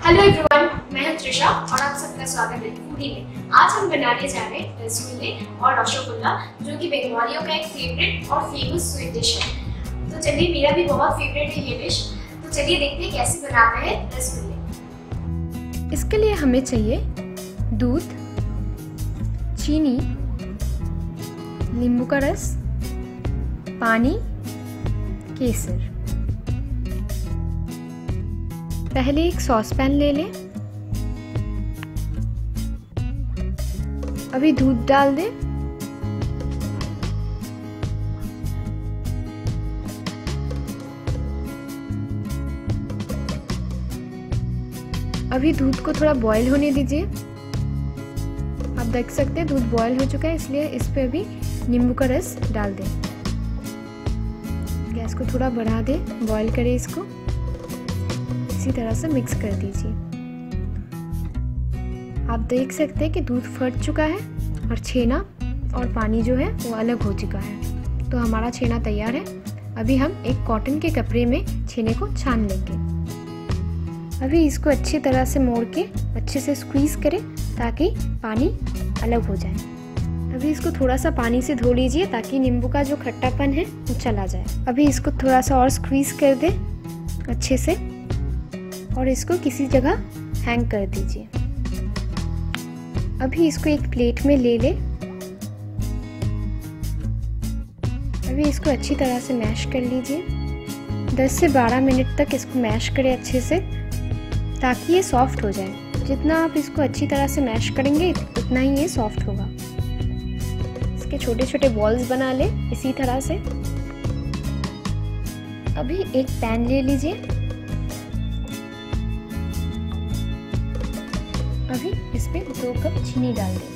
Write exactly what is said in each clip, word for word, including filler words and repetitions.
Hello everyone, मैं हूं त्रिशा और आप सबका स्वागत है फूडी में। आज हम बनाने जा रहे हैं रसगुल्ले और रसगुल्ला, जो कि बंगालियों का एक फेवरेट और फेमस स्वीट डिश है। तो चलिए, मेरा भी बहुत फेवरेट है ये डिश। तो चलिए देखते हैं कैसे बनाते हैं रसगुल्ले। इसके लिए हमें चाहिए दूध, चीनी, नींबू का रस, पानी, केसर। पहले एक सॉस पैन ले लें। अभी दूध डाल दें। अभी दूध को थोड़ा बॉईल होने दीजिए। आप देख सकते हैं दूध बॉईल हो चुका है, इसलिए इस पे अभी नींबू का रस डाल दें। गैस को थोड़ा बढ़ा दें, बॉईल करें इसको। इसी तरह से मिक्स कर दीजिए। आप देख सकते हैं कि दूध फट चुका है और छेना और पानी जो है वो अलग हो चुका है। तो हमारा छेना तैयार है। अभी हम एक कॉटन के कपड़े में छेने को छान लेंगे। अभी इसको अच्छी तरह से मोड़ के अच्छे से स्क्वीज करें ताकि पानी अलग हो जाए। अभी इसको थोड़ा सा पानी से धो लीजिए ताकि नींबू का जो खट्टापन है वो चला जाए। अभी इसको थोड़ा सा और स्क्वीज कर दें अच्छे से और इसको किसी जगह हैंग कर दीजिए। अभी इसको एक प्लेट में ले लें। अभी इसको अच्छी तरह से मैश कर लीजिए। दस से बारह मिनट तक इसको मैश करें अच्छे से ताकि ये सॉफ्ट हो जाए। जितना आप इसको अच्छी तरह से मैश करेंगे उतना ही ये सॉफ्ट होगा। इसके छोटे छोटे बॉल्स बना लें इसी तरह से। अभी एक पैन ले लीजिए। अभी इस पे दो कप चीनी डाल दें।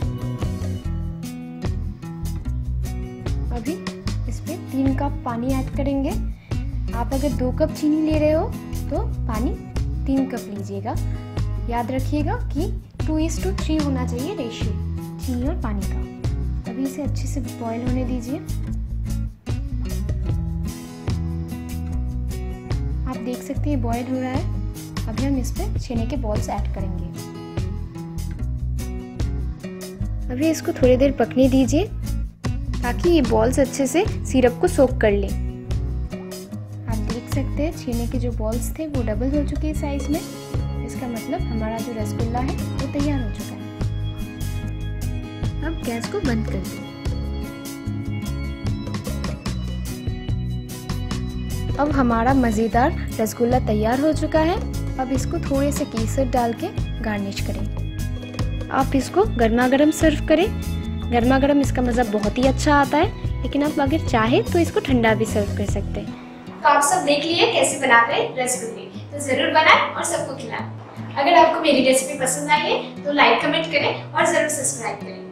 अभी इस पे तीन कप पानी ऐड करेंगे। आप अगर दो कप चीनी ले रहे हो तो पानी तीन कप लीजिएगा। याद रखिएगा कि टू इज टू थ्री होना चाहिए रेशियो चीनी और पानी का। अभी इसे अच्छे से बॉईल होने दीजिए। आप देख सकते हैं बॉईल हो रहा है। अभी हम इस पे छेने के बॉल्स ऐड करेंगे। अभी इसको थोड़ी देर पकने दीजिए ताकि ये बॉल्स अच्छे से सिरप को सोक कर लें। आप देख सकते हैं छेने के जो बॉल्स थे वो डबल हो चुके हैं साइज में। इसका मतलब हमारा जो रसगुल्ला है वो तैयार हो चुका है। अब गैस को बंद कर दें। अब हमारा मज़ेदार रसगुल्ला तैयार हो चुका है। अब इसको थोड़े से केसर डाल के गार्निश करें। आप इसको गर्मा गर्म सर्व करें। गर्मा गर्म इसका मज़ा बहुत ही अच्छा आता है, लेकिन आप अगर चाहे तो इसको ठंडा भी सर्व कर सकते हैं। तो आप सब देख लिए कैसे बनाते हैं रसगुल्ले। तो ज़रूर बनाएं और सबको खिलाएं। अगर आपको मेरी रेसिपी पसंद आई है तो लाइक कमेंट करें और ज़रूर सब्सक्राइब करें।